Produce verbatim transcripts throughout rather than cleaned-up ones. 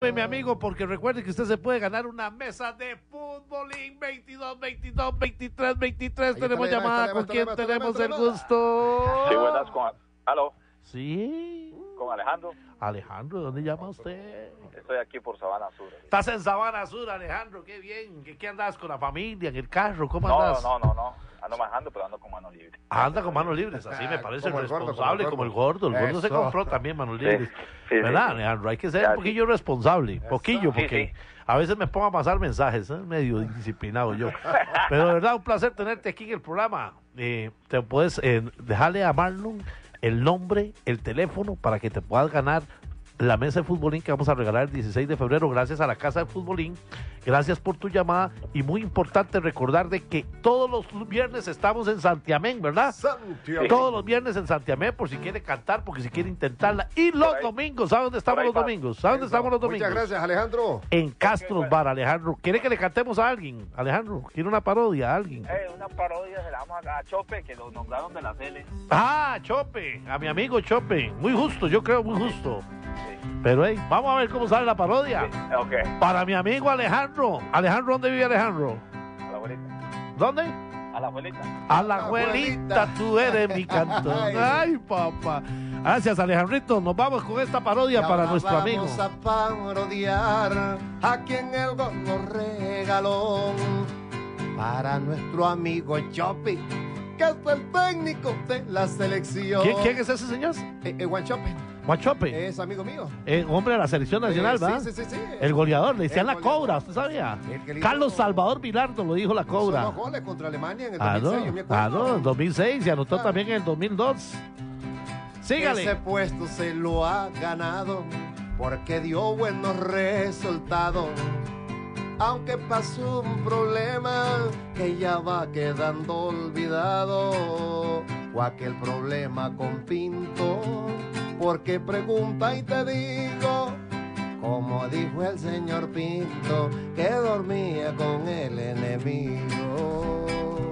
Mi amigo, porque recuerde que usted se puede ganar una mesa de fútbolín veintidós, veintidós, veintitrés, veintitrés. Tenemos llamada. ¿Con quién tenemos el gusto? Sí, buenas, con... ¿Aló? Sí. ¿Con Alejandro? Alejandro, ¿de dónde llama usted? Estoy aquí por Sabana Sur. Estás en Sabana Sur, Alejandro, qué bien. ¿Qué, qué andas con la familia, en el carro? ¿Cómo No, andas? no, no, no. Ando manejando, pero ando con manos libres. Anda con manos libres, así me parece Como el gordo, responsable, como el gordo. El gordo se Eso. compró también manos libres. Sí, sí, ¿Verdad, sí. Alejandro? Hay que ser Ya, un poquillo responsable, poquillo, Sí, porque sí. a veces me pongo a pasar mensajes, ¿eh? Medio indisciplinado yo. Pero de verdad, un placer tenerte aquí en el programa. Eh, te puedes eh, dejarle a Marlon el nombre, el teléfono, para que te puedas ganar la mesa de futbolín que vamos a regalar el dieciséis de febrero gracias a la Casa de Futbolín. Gracias por tu llamada y muy importante recordar de que todos los viernes estamos en Santiamén, ¿verdad? Santiago. Todos los viernes en Santiamén por si quiere cantar, porque si quiere intentarla. Y los Por ahí. domingos, ¿sabe dónde estamos Por ahí los va. domingos? ¿Sabe dónde estamos los domingos? Muchas gracias, Alejandro. En Castros Bar, Alejandro. ¿Quiere que le cantemos a alguien? Alejandro, ¿quiere una parodia a alguien? Eh, una parodia se la damos a, a Chope, que lo nombraron de la tele. Ah, Chope, a mi amigo Chope. Muy justo, yo creo muy justo. Sí. Pero hey, vamos a ver cómo sale la parodia. Sí, ok, Para mi amigo Alejandro. Alejandro, ¿dónde vive Alejandro? a la abuelita. ¿Dónde? A la abuelita. A la abuelita, tú eres mi canto. Ay, papá. Gracias, Alejandrito. Nos vamos con esta parodia Y para ahora nuestro amigo. vamos a parodiar a quien el gol nos regaló. Para nuestro amigo Chopi, que es el técnico de la selección. ¿Quién, quién es ese señor? Eh, eh, Juan Chope, Guachope. es amigo mío. Eh, hombre de la selección nacional, Eh, ¿verdad? Sí, sí, sí, sí. El goleador, le decían El la cobra, goleador. ¿usted sabía? El que le hizo- Carlos Salvador Vilardo lo dijo la Hizo cobra. dos goles contra Alemania en el Ah, dos mil seis, no, yo me ah, acuerdo. no, en dos mil seis y anotó Claro. también en el dos mil dos. Sígale. Ese puesto se lo ha ganado porque dio buenos resultados. Aunque pasó un problema que ya va quedando olvidado, o aquel problema con Pinto, porque pregunta y te digo, como dijo el señor Pinto, que dormía con el enemigo.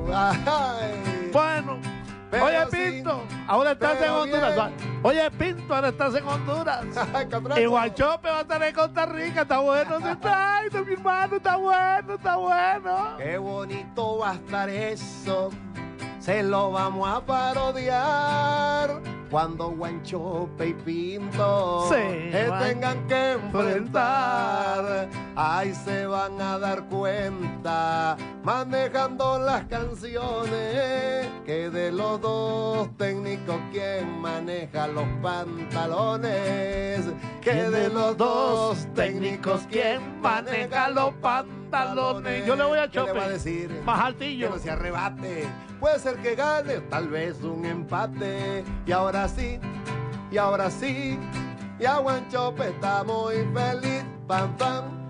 Ay. Bueno, Pero oye sí, Pinto, ahora estás en pero Honduras. bien. Oye Pinto, ahora estás en Honduras. Ay, Catracho. Y Guachope va a estar en Costa Rica, está bueno. Se está, ay, mi hermano, está bueno, está bueno. Qué bonito va a estar eso, se lo vamos a parodiar cuando Guanchope y Pinto Se se van tengan que enfrentar. Ahí se van a dar cuenta, manejando las canciones, que de los dos técnicos quien maneja los pantalones, que de los dos técnicos quien maneja los pantalones. Yo le voy a ¿Qué le Chope. va a decir? Más Que altillo. no se arrebate. Puede ser que gane, tal vez un empate. Y ahora sí, y ahora sí, y a Guanchope está muy feliz. Pam, pam.